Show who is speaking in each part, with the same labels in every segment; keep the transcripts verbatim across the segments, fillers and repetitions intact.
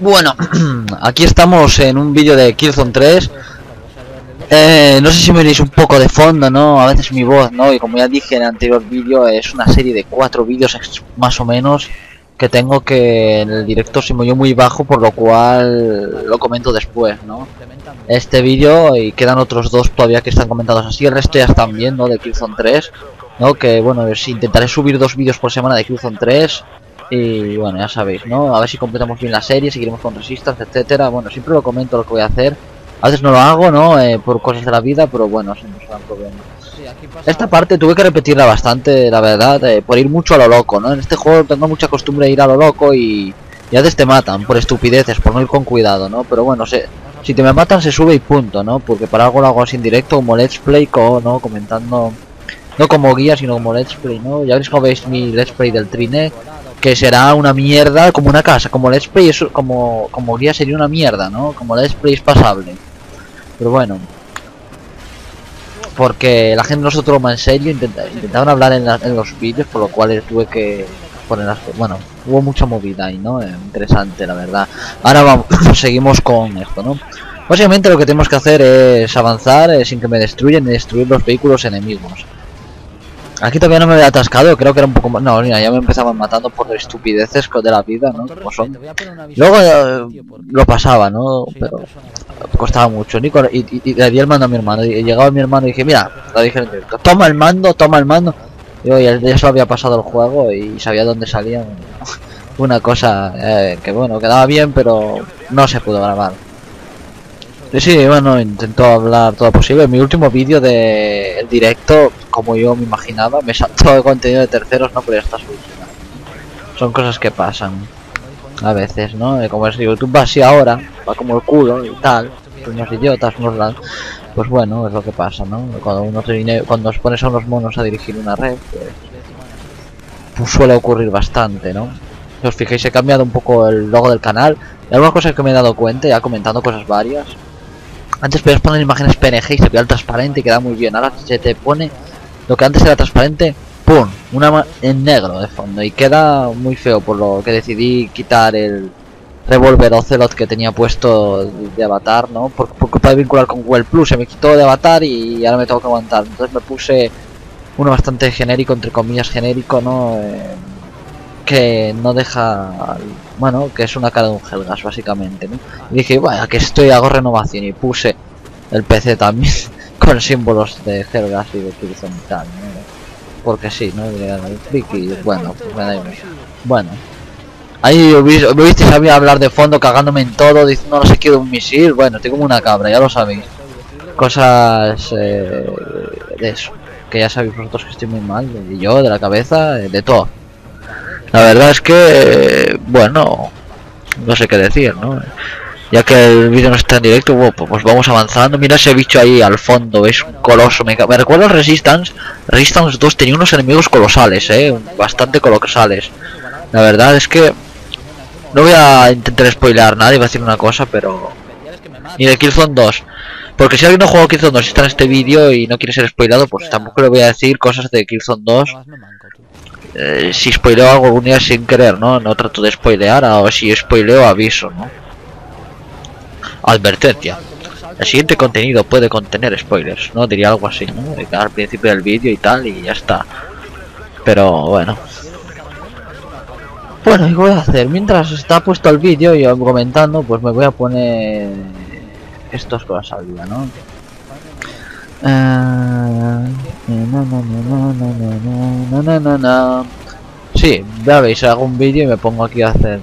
Speaker 1: Bueno, aquí estamos en un vídeo de Killzone tres. Eh, no sé si me veréis un poco de fondo, ¿no? A veces mi voz, ¿no? Y como ya dije en el anterior vídeo, es una serie de cuatro vídeos más o menos que tengo, que en el directo se me oyó muy bajo, por lo cual lo comento después, ¿no? Este vídeo, y quedan otros dos todavía que están comentados así, el resto ya están bien, ¿no? De Killzone tres, ¿no? Que bueno, si intentaré subir dos vídeos por semana de Killzone tres. Y bueno, ya sabéis, ¿no? A ver si completamos bien la serie, seguiremos con Resistance, etcétera. Bueno, siempre lo comento lo que voy a hacer. A veces no lo hago, ¿no? Eh, por cosas de la vida, pero bueno, siempre será un problema. Esta parte tuve que repetirla bastante, la verdad, eh, por ir mucho a lo loco, ¿no? En este juego tengo mucha costumbre de ir a lo loco y, y a veces te matan por estupideces, por no ir con cuidado, ¿no? Pero bueno, se, si te me matan se sube y punto, ¿no? Porque para algo lo hago así en directo, como Let's Play, co, ¿no? Comentando, no como guía, sino como Let's Play, ¿no? Ya veréis cómo veis mi Let's Play del Trine, que será una mierda como una casa. Como Let's Play es, como, como guía sería una mierda, ¿no? Como Let's Play es pasable. Pero bueno, porque la gente no se toma en serio, intenta, intentaban hablar en, la, en los vídeos, por lo cual tuve que poner las... Bueno, hubo mucha movida ahí, ¿no? Eh, interesante, la verdad. Ahora vamos, seguimos con esto, ¿no? Básicamente lo que tenemos que hacer es avanzar eh, sin que me destruyan y destruir los vehículos enemigos. Aquí todavía no me había atascado, creo que era un poco más... No, mira, ya me empezaban matando por estupideces de la vida, ¿no? Como son. Luego eh, lo pasaba, ¿no? Pero costaba mucho. Nico, y, y, y le di el mando a mi hermano. Y llegaba mi hermano y dije, mira, lo dije en directo, toma el mando, toma el mando. Y yo ya, ya se lo había pasado el juego y sabía dónde salía. Una cosa eh, que bueno, quedaba bien, pero no se pudo grabar. Sí, sí, bueno, intento hablar todo posible. En mi último vídeo de el directo, como yo me imaginaba, me saltó el contenido de terceros, no, pero ya está solucionado. Son cosas que pasan a veces, ¿no? Como es YouTube va así ahora, va como el culo y tal, unos idiotas, unos lan... Pues bueno, es lo que pasa, ¿no? Cuando uno te, cuando os pones a unos monos a dirigir una red, pues, pues suele ocurrir bastante, ¿no? Si os fijáis, he cambiado un poco el logo del canal. Y algunas cosas que me he dado cuenta, ya comentando cosas varias. Antes podías poner imágenes P N G y se veía el transparente y queda muy bien. Ahora se te pone lo que antes era transparente, ¡pum! Una en negro de fondo y queda muy feo, por lo que decidí quitar el revólver Ocelot que tenía puesto de avatar, ¿no? Porque, porque puede vincular con Google Plus, se me quitó de avatar y ahora me tengo que aguantar. Entonces me puse uno bastante genérico, entre comillas genérico, ¿no? Eh, que no deja, bueno, que es una cara de un Helgas básicamente, ¿no? Y dije, vaya, que estoy, hago renovación y puse el P C también con símbolos de Helgas y de Killzone y tal, ¿no? Porque sí, ¿no? Y bueno, pues me da igual. Bueno, ahí me visteis a mí hablar de fondo, cagándome en todo, diciendo no sé qué de un misil. Bueno, estoy como una cabra, ya lo sabéis. Cosas eh, de eso, que ya sabéis vosotros que estoy muy mal, y yo, de la cabeza, de todo. La verdad es que, bueno, no sé qué decir, ¿no? Ya que el vídeo no está en directo, bueno, pues vamos avanzando. Mira ese bicho ahí al fondo, es un coloso. Me, me recuerda a Resistance. Resistance dos tenía unos enemigos colosales, eh, bastante colosales. La verdad es que no voy a intentar spoilear nada, iba a decir una cosa, pero... Ni de Killzone dos. Porque si alguien no juega Killzone dos y está en este vídeo y no quiere ser spoilado, pues tampoco le voy a decir cosas de Killzone dos. Eh, si spoileo algo algún día sin querer, ¿no? No trato de spoilear, o si spoileo aviso, ¿no? Advertencia. El siguiente contenido puede contener spoilers, ¿no? Diría algo así, ¿no? Al principio del vídeo y tal, y ya está. Pero bueno. Bueno, ¿y qué voy a hacer? Mientras está puesto el vídeo y yo comentando, pues me voy a poner estas cosas al día, ¿no? Uh, no, no, no, no, no, no, no, no. Sí, ya veis, hago un vídeo y me pongo aquí a hacer.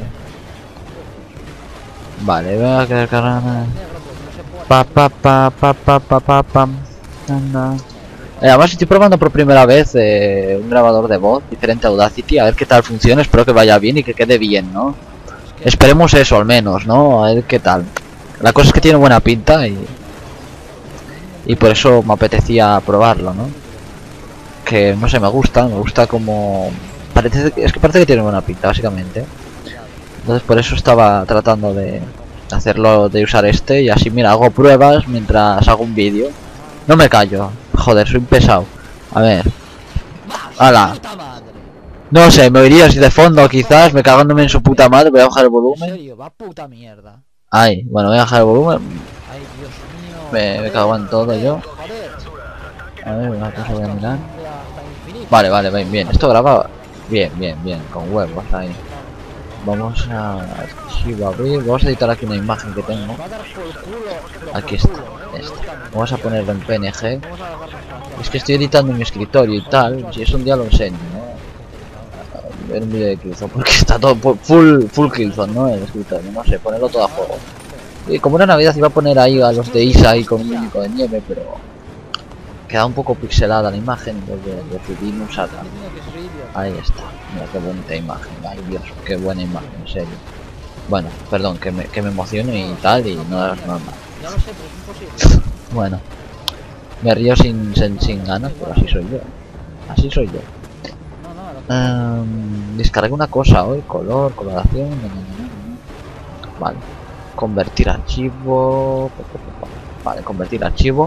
Speaker 1: Vale, voy a quedar cargando. Pa pa pa pa pa pa pa pam. Eh, además estoy probando por primera vez eh, un grabador de voz diferente a Audacity, a ver qué tal funciona, espero que vaya bien y que quede bien, ¿no? Esperemos eso al menos, ¿no? A ver qué tal. La cosa es que tiene buena pinta y... Y por eso me apetecía probarlo, ¿no? Que no sé, me gusta, me gusta como... Parece que, es que parece que tiene buena pinta, básicamente. Entonces por eso estaba tratando de hacerlo, de usar este. Y así, mira, hago pruebas mientras hago un vídeo. No me callo, joder, soy un pesado. A ver. ¡Hala! No sé, me oiría así de fondo quizás, me cagándome en su puta madre, voy a bajar el
Speaker 2: ¿En
Speaker 1: volumen.
Speaker 2: serio? Va puta mierda.
Speaker 1: Ay, bueno, voy a bajar el volumen.
Speaker 2: Ay, Dios mío.
Speaker 1: Me, me
Speaker 2: joder,
Speaker 1: cago en todo
Speaker 2: joder,
Speaker 1: yo.
Speaker 2: joder.
Speaker 1: A ver, una cosa voy a mirar.
Speaker 2: Hasta- hasta infinito.
Speaker 1: Vale, vale, bien, bien. Esto graba bien, bien, bien, con huevos ahí. Vamos a archivo abrir. Vamos a editar aquí una imagen que tengo.
Speaker 2: Va a dar por culo, pero
Speaker 1: Aquí
Speaker 2: por
Speaker 1: está,
Speaker 2: culo, ¿eh?
Speaker 1: esta.
Speaker 2: Directamente.
Speaker 1: Vamos a ponerlo en P N G.
Speaker 2: Vamos a agarrar nuestra-
Speaker 1: Es que estoy editando en mi escritorio y tal. Si es un día lo enseño, ¿no? Ver un vídeo de Killzone, porque está todo pu- full, full Killzone, ¿no? El escritorio, no sé, ponerlo todo a juego. Y como era Navidad iba a poner ahí a los de Isa ahí con un muñeco de nieve, pero queda un poco pixelada la imagen, entonces decidí no usarla.
Speaker 2: Diciendo que soy idiota.
Speaker 1: Ahí está, mira qué bonita imagen, ay Dios, qué buena imagen, en serio. Bueno, perdón, que me, que me emocione y tal, y no es normal.
Speaker 2: Ya lo sé, pero es imposible.
Speaker 1: Bueno, me río sin, sin, sin ganas, pero así soy yo. Así soy yo.
Speaker 2: No, no, lo que-
Speaker 1: Um, descargué una cosa hoy, color, coloración, no, no, no, no. Vale, convertir archivo, vale, convertir archivo,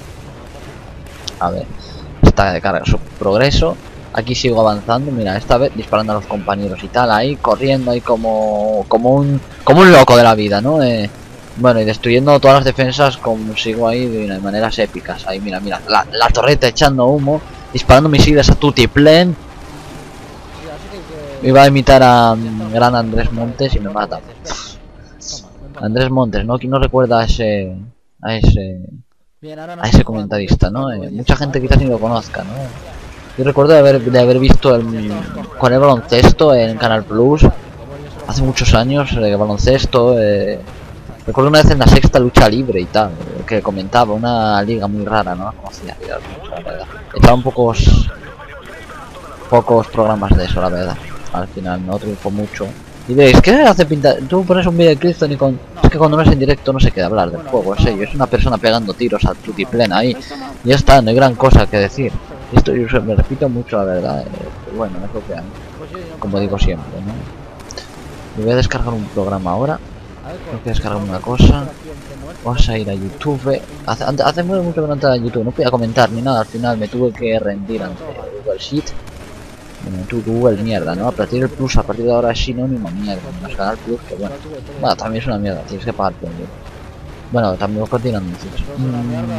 Speaker 1: a ver, está de carga su progreso, aquí sigo avanzando, mira, esta vez disparando a los compañeros y tal, ahí corriendo ahí como, como un, como un loco de la vida, ¿no? Eh, bueno, y destruyendo todas las defensas como sigo ahí de maneras épicas, ahí mira, mira, la, la torreta echando humo, disparando misiles a tutiplén.
Speaker 2: Sí, así que hay que-
Speaker 1: Iba a imitar a mm, gran Andrés Montes y me mata.
Speaker 2: Toma, ven pa'
Speaker 1: Andrés Montes, ¿no? ¿Quién no recuerda a ese a ese
Speaker 2: Bien, ahora
Speaker 1: a
Speaker 2: nos
Speaker 1: ese
Speaker 2: está jugando.
Speaker 1: comentarista,
Speaker 2: Yo
Speaker 1: ¿no?
Speaker 2: estoy
Speaker 1: Eh,
Speaker 2: jugando
Speaker 1: mucha gente
Speaker 2: diez,
Speaker 1: quizás ni lo conozca, ¿no? Yo recuerdo de haber de haber visto el con el baloncesto en Canal Plus hace muchos años, eh, baloncesto, eh, recuerdo una vez en la Sexta Lucha Libre y tal, eh, que comentaba una liga muy rara, ¿no? Conocía, la verdad. Estaban pocos pocos programas de eso, la verdad. Al final no triunfó mucho. Y veis, ¿qué hace pinta? Tú pones un vídeo de Cristo y con... Es que cuando no es en directo no se queda hablar del juego, en serio. Es una persona pegando tiros a tutiplén ahí. Y ya está, no hay gran cosa que decir. Esto yo me repito mucho, la verdad. Eh, pero bueno, es lo que hay. Como digo siempre, ¿no? Me voy a descargar un programa ahora. Tengo que descargar una cosa. Vamos a ir a YouTube. Hace, hace muy mucho que no entraba a YouTube. No podía comentar ni nada. Al final me tuve que rendir ante Google Sheet. Bueno, tú Google mierda, ¿no? A partir del Plus, a partir de ahora es sinónimo mierda. No es Canal Plus, que bueno. Bueno, también es una mierda, tienes que pagar por ello. Bueno, también continuando. Mm,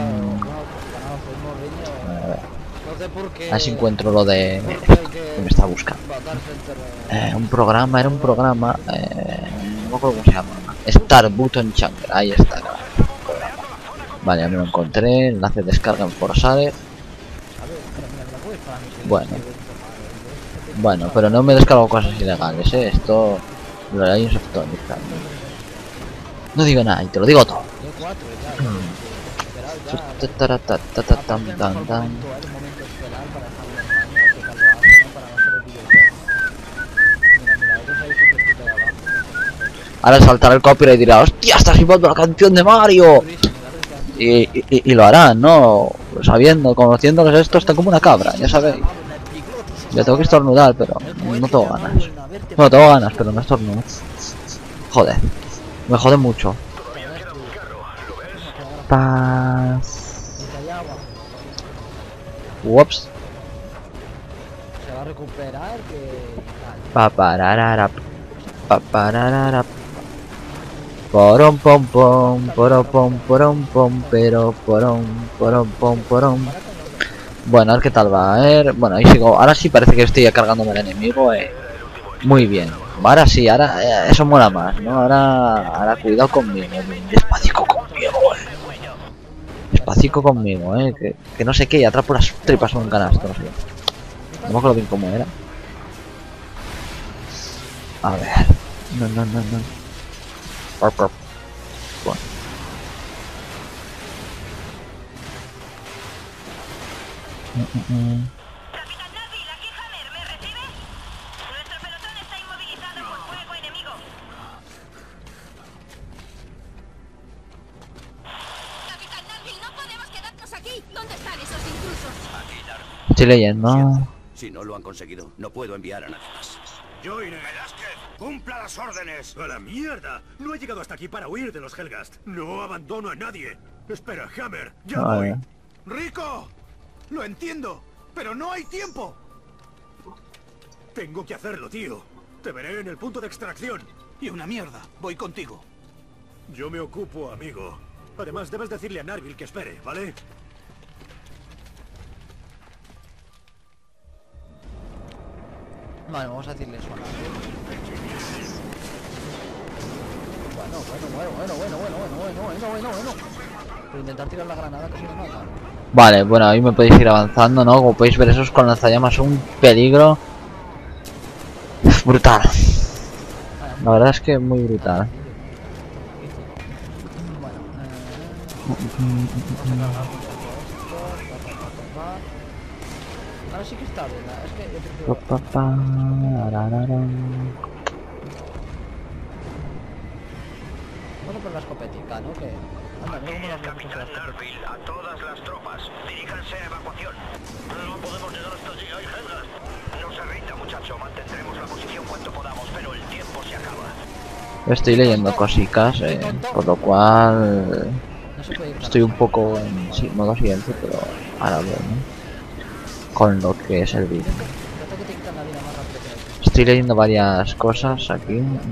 Speaker 1: a ver, a ver si encuentro lo de... que me está buscando. Eh, un programa, era un programa... Eh, no me acuerdo cómo se llama. Star Button Channel, ahí está. Claro, vale, ya me lo encontré. Enlace de descarga en Forsare. Bueno. Bueno, pero no me descargo cosas ilegales, ¿eh? Esto... Lo hay en Softonic también. No digo nada, y te lo digo todo. Ahora saltará el copyright y dirá, hostia, estás llevando la canción de Mario. Y, y, y lo harán, ¿no? Sabiendo, conociéndoles esto, está como una cabra, ya sabéis. Ya tengo que estornudar, pero no tengo ganas. Bueno, tengo ganas, pero no estornudo. Joder, me jode mucho. Paz. Ups.
Speaker 2: Se va a recuperar que...
Speaker 1: Papararara. Papararara. Porom pom pom, porom pom porom pom, pero porom porom pom porom. Bueno, a ver qué tal va, a ver. Bueno, ahí sigo. Ahora sí parece que estoy ya cargándome el enemigo, eh. Muy bien. Ahora sí, ahora eh, eso mola más, ¿no? Ahora, ahora cuidado conmigo, despacico conmigo, eh. Despacico conmigo, eh. Que, que no sé qué, y atrapo las tripas en un canasto, no sé. No me acuerdo bien cómo era. A ver. No, no, no, no. Bueno. Mm, mm, mm.
Speaker 3: Capitán Neville, aquí Hammer, ¿me recibe? Nuestro pelotón está inmovilizado por fuego enemigo. Capitán Neville, no podemos quedarnos aquí. ¿Dónde están esos intrusos?
Speaker 4: Aquí, Largo.
Speaker 1: Estoy leyendo.
Speaker 4: Si no lo han conseguido, no puedo enviar a nadie más.
Speaker 5: Yo iré. Velázquez, cumpla las órdenes. ¡A la mierda! No he llegado hasta aquí para huir de los Helgast. No abandono a nadie. Espera, Hammer, ya
Speaker 1: A
Speaker 5: voy.
Speaker 1: ver.
Speaker 5: ¡Rico! Lo entiendo, pero no hay tiempo. Tengo que hacerlo, tío. Te veré en el punto de extracción.
Speaker 6: Y una mierda. Voy contigo.
Speaker 5: Yo me ocupo, amigo. Además, debes decirle a Narville que espere, ¿vale?
Speaker 2: Vale, vamos a decirle eso a Narville. Bueno, bueno, bueno, bueno, bueno, bueno, bueno, bueno, bueno, bueno, bueno. Pero intentar tirar la granada casi me mata.
Speaker 1: Vale, bueno, ahí me podéis ir avanzando, ¿no? Como podéis ver, esos con lanzallamas son un peligro brutal. La verdad es que muy brutal.
Speaker 2: Bueno, eh... vamos a cargar un poco esto. Pa, pa, pa, pa, pa. Ahora sí que está bien, es que yo prefiero...
Speaker 1: Pa, pa, pa, ararara.
Speaker 2: Vamos a por la escopetica, ¿no? Que... Anda, mira cómo las vamos a hacer la escopeta.
Speaker 4: Narville, a todas las tropas, diríjanse a evacuación. No podemos llegar hasta allí, hay Helghast. No se rinda, muchacho, mantendremos la posición cuanto podamos, pero el tiempo se acaba.
Speaker 1: Estoy leyendo cositas, eh, por lo cual
Speaker 2: No se puede ir tan
Speaker 1: estoy un
Speaker 2: rápido.
Speaker 1: poco en sí, modo silencio, pero ahora veo, ¿no? Con lo que es el vídeo.
Speaker 2: Trata que te quitan la vida más rápido que la
Speaker 1: Estoy leyendo varias cosas aquí.
Speaker 2: No lo sé.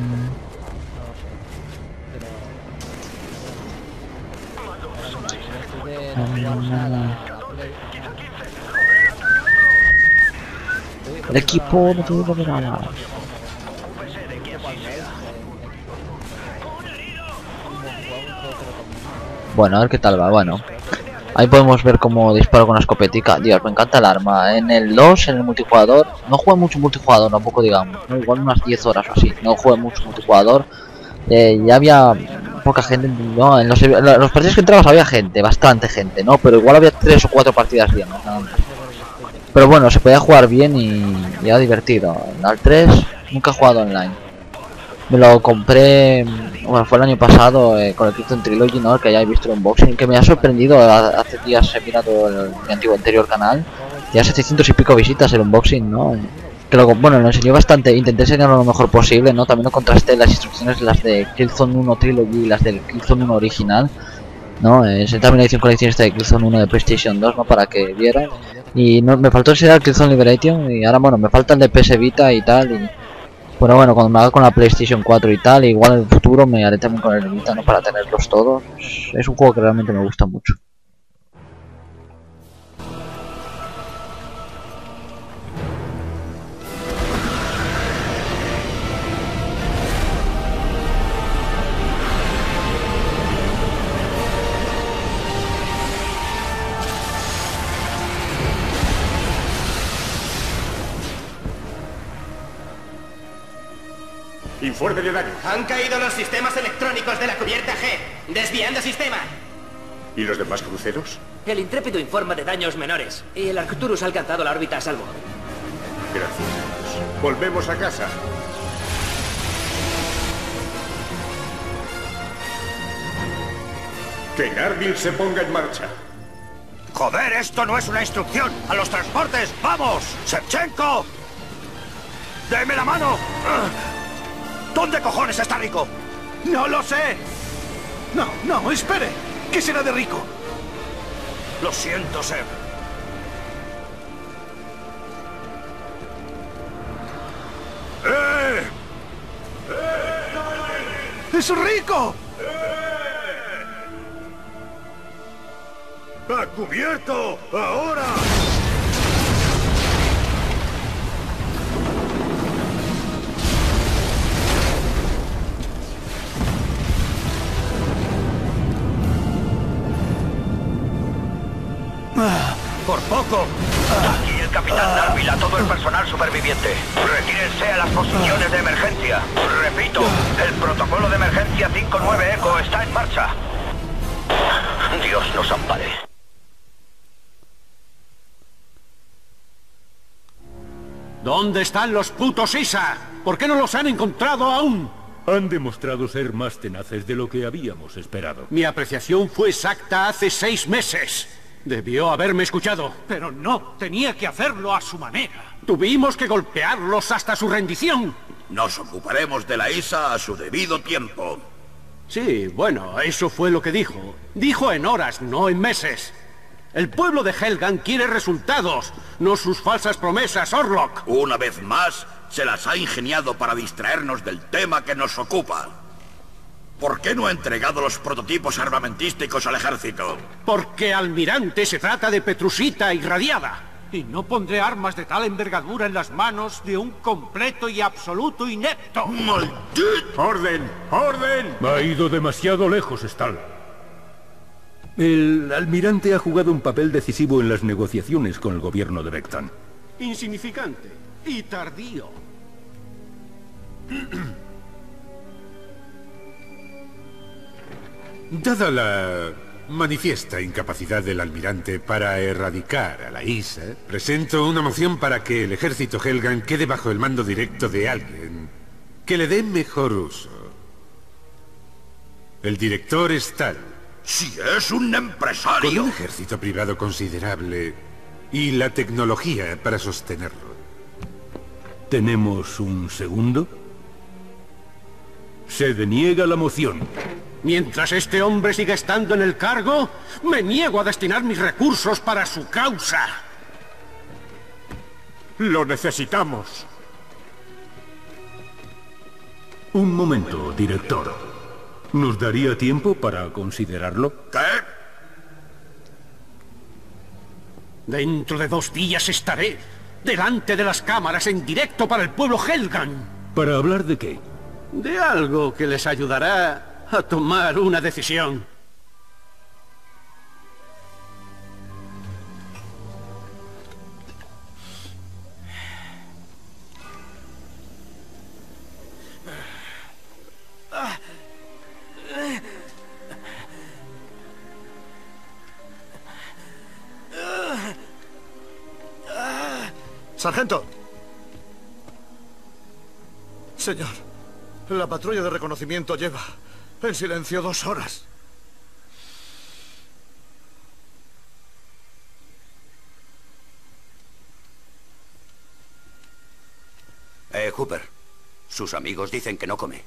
Speaker 2: Pero... Estoy de no jugar nada a la Play.
Speaker 1: El equipo no tiene que ver nada. Bueno, a ver qué tal va, bueno. Ahí podemos ver cómo disparo con la escopetica. Dios, me encanta el arma. En el dos, en el multijugador, no jugué mucho multijugador, tampoco digamos, ¿no? Igual unas diez horas o así. No jugué mucho multijugador. Eh, ya había poca gente, ¿no? En los, en los partidos que entrabas había gente, bastante gente, ¿no? Pero igual había tres o cuatro partidas bien, ¿no? Pero bueno, se podía jugar bien y, y era divertido. En el tres nunca he jugado online. Me lo compré, bueno, fue el año pasado eh, con el Killzone Trilogy, ¿no? Que ya he visto el unboxing, que me ha sorprendido. Hace días he mirado el, mi antiguo anterior canal, ya setecientos y pico visitas el unboxing, ¿no? Que lo, bueno, lo enseñó bastante, intenté enseñarlo lo mejor posible, ¿no? También lo contrasté las instrucciones, las de Killzone uno Trilogy y las del Killzone uno original, ¿no? Eh, enseñé también la edición coleccionista de Killzone uno de PlayStation dos, ¿no? Para que vieran. Y no, me faltó enseñar el Killzone Liberation y ahora, bueno, me falta el de P S Vita y tal. Y bueno, bueno, cuando me haga con la PlayStation cuatro y tal, igual en el futuro me haré también con el Vita, ¿no? Para tenerlos todos. Es un juego que realmente me gusta mucho.
Speaker 5: Informe de daño.
Speaker 7: Han caído los sistemas electrónicos de la cubierta G. Desviando sistema.
Speaker 5: ¿Y los demás cruceros?
Speaker 7: El Intrépido informa de daños menores. Y el Arcturus ha alcanzado la órbita a salvo.
Speaker 5: Gracias. Volvemos a casa. Que Narville se ponga en marcha. ¡Joder, esto no es una instrucción! ¡A los transportes! ¡Vamos! ¡Shevchenko! ¡Deme la mano! ¿Dónde cojones está Rico?
Speaker 6: ¡No lo sé! No, no, espere. ¿Qué será de Rico?
Speaker 5: Lo siento, Seb. ¡Eh!
Speaker 6: ¡Es Rico!
Speaker 5: ¡A cubierto! ¡Ahora! ¡Por poco!
Speaker 4: Aquí el capitán Narville a todo el personal superviviente. Retírense a las posiciones de emergencia. Repito, el protocolo de emergencia cinco nueve Eco está en marcha. Dios nos ampare.
Speaker 6: ¿Dónde están los putos I S A? ¿Por qué no los han encontrado aún?
Speaker 5: Han demostrado ser más tenaces de lo que habíamos esperado.
Speaker 6: Mi apreciación fue exacta hace seis meses. Debió haberme escuchado. Pero no, tenía que hacerlo a su manera. Tuvimos que golpearlos hasta su rendición.
Speaker 4: Nos ocuparemos de la I S A a su debido tiempo.
Speaker 6: Sí, bueno, eso fue lo que dijo. Dijo en horas, no en meses. El pueblo de Helgan quiere resultados, no sus falsas promesas, Orlok.
Speaker 5: Una vez más, se las ha ingeniado para distraernos del tema que nos ocupa. ¿Por qué no ha entregado los prototipos armamentísticos al ejército?
Speaker 6: Porque, almirante, se trata de petrusita irradiada. Y no pondré armas de tal envergadura en las manos de un completo y absoluto inepto.
Speaker 5: ¡Maldito!
Speaker 8: ¡Orden! ¡Orden! Ha ido demasiado lejos, Stahl. El almirante ha jugado un papel decisivo en las negociaciones con el gobierno de Vectan.
Speaker 6: Insignificante y tardío.
Speaker 9: Dada la manifiesta incapacidad del almirante para erradicar a la I S A, presento una moción para que el ejército Helgan quede bajo el mando directo de alguien que le dé mejor uso. El director Stahl.
Speaker 5: ¡Si es un empresario!
Speaker 9: Con un ejército privado considerable y la tecnología para sostenerlo.
Speaker 8: ¿Tenemos un segundo? Se deniega la moción.
Speaker 6: Mientras este hombre siga estando en el cargo, me niego a destinar mis recursos para su causa.
Speaker 8: Lo necesitamos. Un momento, director. ¿Nos daría tiempo para considerarlo?
Speaker 5: ¿Qué?
Speaker 6: Dentro de dos días estaré delante de las cámaras en directo para el pueblo Helgan.
Speaker 8: ¿Para hablar de qué?
Speaker 6: De algo que les ayudará a tomar una decisión.
Speaker 5: Sargento. Señor, la patrulla de reconocimiento lleva en silencio dos horas.
Speaker 4: Eh, Hooper. Sus amigos dicen que no come.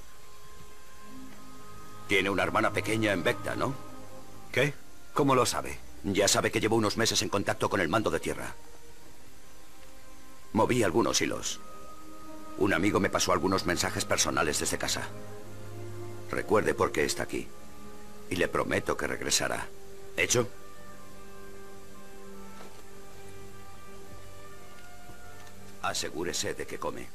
Speaker 4: Tiene una hermana pequeña en Vecta, ¿no?
Speaker 5: ¿Qué? ¿Cómo lo sabe?
Speaker 4: Ya sabe que llevo unos meses en contacto con el mando de tierra. Moví algunos hilos. Un amigo me pasó algunos mensajes personales desde casa. Recuerde por qué está aquí. Y le prometo que regresará. ¿Hecho? Asegúrese de que come.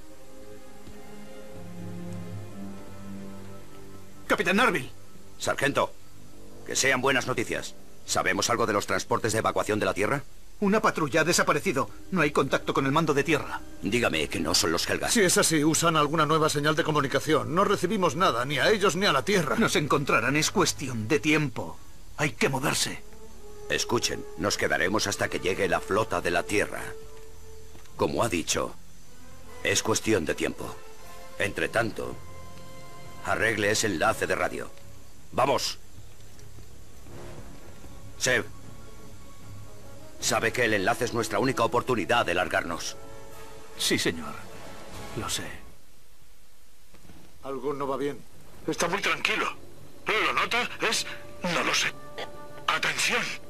Speaker 5: Capitán Narville.
Speaker 4: Sargento, que sean buenas noticias. ¿Sabemos algo de los transportes de evacuación de la Tierra?
Speaker 5: Una patrulla ha desaparecido. No hay contacto con el mando de tierra.
Speaker 4: Dígame que no son los Helgan.
Speaker 5: Si es así, usan alguna nueva señal de comunicación. No recibimos nada, ni a ellos ni a la Tierra. Nos encontrarán, es cuestión de tiempo. Hay que moverse.
Speaker 4: Escuchen, nos quedaremos hasta que llegue la flota de la Tierra. Como ha dicho, es cuestión de tiempo. Entre tanto, arregle ese enlace de radio. ¡Vamos! Seb, sabe que el enlace es nuestra única oportunidad de largarnos.
Speaker 5: Sí, señor. Lo sé. Algo no va bien. Está muy tranquilo. ¿Lo nota? Es... no lo sé. Atención.